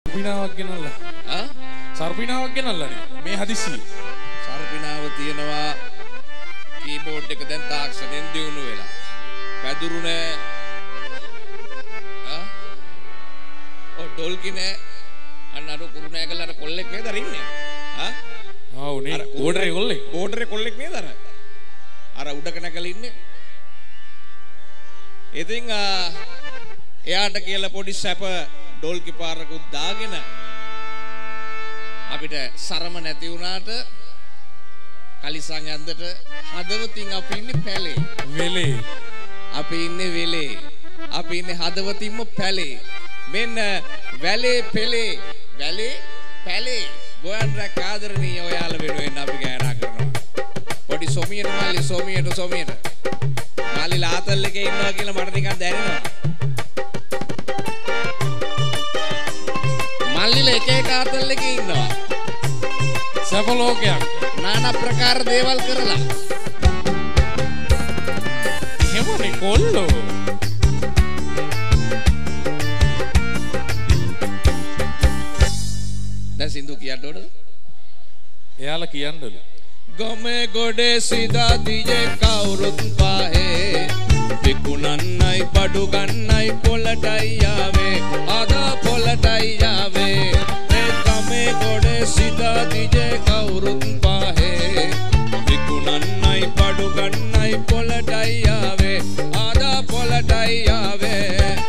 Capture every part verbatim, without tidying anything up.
සර්පිනාවක් ගෙනල්ලා. ආ? සර්පිනාවක් ගෙනල්ලානේ. මේ හදිස්සියේ. සර්පිනාව තියෙනවා කීබෝඩ් එක දැන් තාක්ෂණයෙන් දියුණු වෙලා. පැදුරු නෑ. ආ? ඔය ඩොල්කි නෑ. අන්න අර කුරු නෑ ගල අර කොල්ලෙක් නේද අර ඉන්නේ? ආ? ආ උනේ බෝඩරේ කොල්ලෙක්. බෝඩරේ කොල්ලෙක් නේද අර? අර උඩක නැගලා ඉන්නේ. ඉතින් එයාට කියලා පොඩි සැප ඩොල්කි පාරකුත් දාගෙන අපිට සරම නැති වුණාට කලිසම් ඇන්දට හදවතින් අපි ඉන්නේ පැලේ වෙලේ අපි ඉන්නේ වෙලේ අපි ඉන්නේ හදවතින්ම පැලේ මෙන්න වැලේ පෙලේ වැලේ පැලේ ගෝයන් රැක් ආදරණීය ඔයාලා වෙනුවෙන් අපි ගායනා කරනවා පොඩි සොමියට මාලි සොමියට සොමියට මාලි ලාතල් එකේ ඉන්නවා කියලා මට නිකන් දැනෙනවා මල්ලිලා එක එක ආතල් එකේ ඉන්නවා සැප ලෝකයක් নানা ප්‍රකාර දේවල් කරලා එහෙමනේ කොල්ලෝ දැන් සින්දු කියන්න ඕනද එයාලා කියන්නලු ගොමේ ගොඩේ සිතා දියේ කවුරුත් පාහේ විකුණන්නයි බඩු ගන්නයි පොලටයි යාවේ ආදා පොලටයි යාවේ ඒ ගමේ ගොඩේ සිතා දියේ කවුරුත් පාහේ විකුණන්නයි බඩු ගන්නයි පොලටයි යාවේ ආදා පොලටයි යාවේ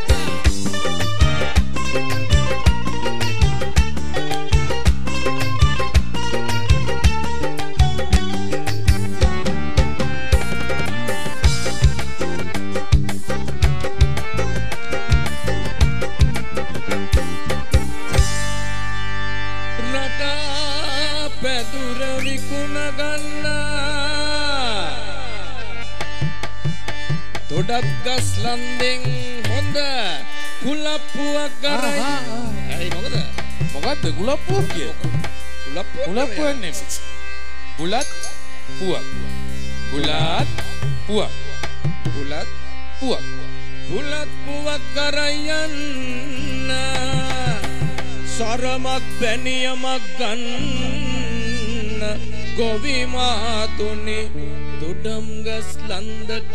තොඩක් ගස් ලන්දෙන් හොඳ කුලප්පුවක් කරයි. ඇයි මොකද? මොකද්ද කුලප්පුවක් කියන්නේ? කුලප්පුවක් කුලප්පුවක් නෙමෙයි. බුලත් පුවක්. බුලත් පුවක්. බුලත් පුවක්. බුලත් පුවක් කරයන් සරමක් පැනියමක් ගන්න ගොවි මාතුනි තොඩම් ගස් ලන්දට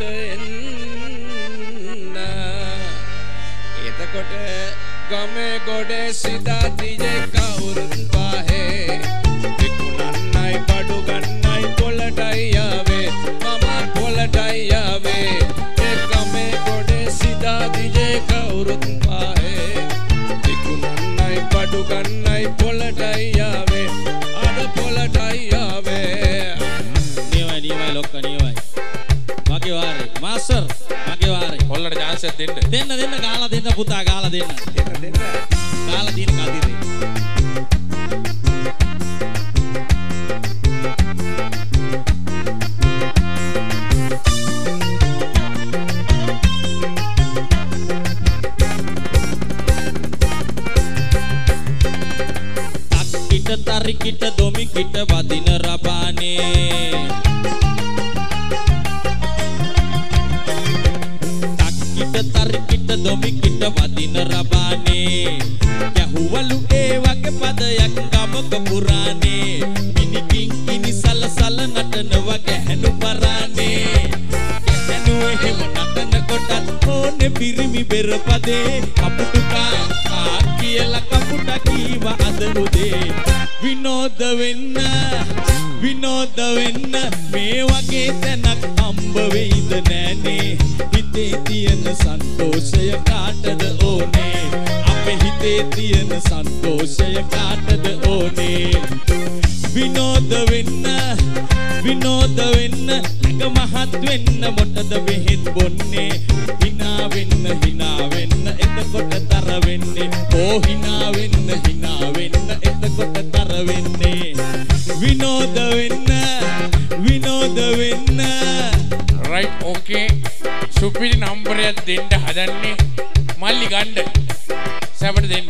එන්න එතකොට ගමේ ගොඩේ සිතා දියේ කවුරුත් පාහේ විකුණන්නයි බඩු ගන්නයි පොලටයි යාවේ මම පොලටයි යාවේ ඒ ගමේ ගොඩේ සිතා දියේ කවුරුත් පාහේ විකුණන්නයි බඩු ගන්නයි පොලටයි යාවේ අද පොලටයි යාවේ නියමයි නියමයි ලොක්ක නියමයි මගේ වාරේ මාස්ටර් මගේ වාරේ ඔල්ලට chance එකක් දෙන්න දෙන්න දෙන්න ගාලා දෙන්න පුතා ගාලා දෙන්න දෙන්න දෙන්න ගාලා දින කදිරේ takkiට tarikita domikita වදින රබානේ tarikita domikita වදින රබානේ ගැහුවලු ඒ වගේ පදයක් ගමක පුරානේ මිනිකින් කිනි සලසල නටන වගේ හැනු පරානේ ගැහනු එහෙම නටන කොටත් ඕනේ පිරිමි බෙරපදේ කපුටුකා ආ කියලා කපුට කීව අද උදේ විනෝද වෙන්න විනෝද වෙන්න මේ වගේ තැනක් හම්බ වෙයිද නෑනේ හිතේ තියෙන සන්තෝෂය කාටද ඕනේ අපේ හිතේ තියෙන සන්තෝෂය කාටද ඕනේ විනෝද වෙන්න විනෝද වෙන්න එක මහත් වෙන්න මොටද බෙහෙත් බොන්නේ hina වෙන්න hina වෙන්න එතකොට තර වෙන්නේ ඕ hina වෙන්න hina වෙන්න එතකොට තර වෙන්නේ විනෝද වෙන්න විනෝද වෙන්න right okay සුපිරි නම්බරයක් දෙන්න හදන්නේ මල්ලි ගන්න සැපට දෙන්න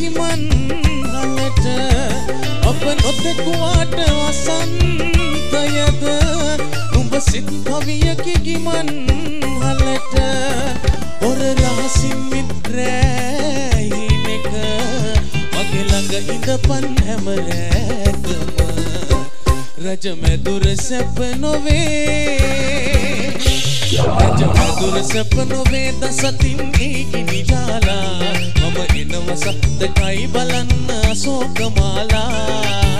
ගිමන් හලට අප නොදැකුවාට වසන්තයද උඹ සිත් කවියක ගිමන් හලට ඔර රහසින් මිත්‍රෑයිනෙක මගේ ළඟ ඉඳපන් හැම රැකම රජ මැදුර සැප නොවේ රජ මැදුර සැප නොවේ දසතින් ඒකිනි ජාලා මම එනව සත්තකයි බලන්න අශෝකමාලා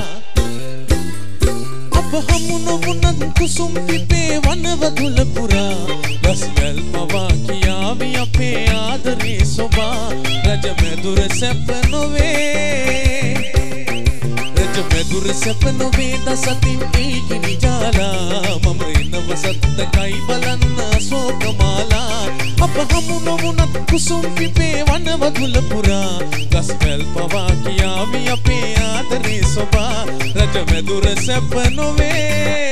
අප හමු නොවුනත් කුසුම් පිපේ වනවදුල පුරා ගස්වැල් පවා කියාවි අපේ ආදරේ සොබා රජ මැදුර සැප නොවේ රජ මැදුර සැප නොවේ දසතින් ඒකිනි ජාලා මම එනව සත්තකයි බලන්න අශෝකමාලා අප හමු නොවුනත් කුසුම් පිපේ වනවදුල පුරා ගස්වැල් පවා කියාවි අපේ ආදරේ සොබා රජ මැදුර සැප නොවේ